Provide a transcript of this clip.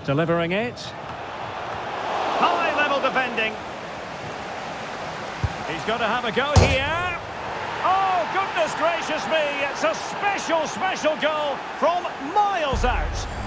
delivering it. High-level defending. He's got to have a go here. Oh, goodness gracious me. It's a special, special goal from miles out.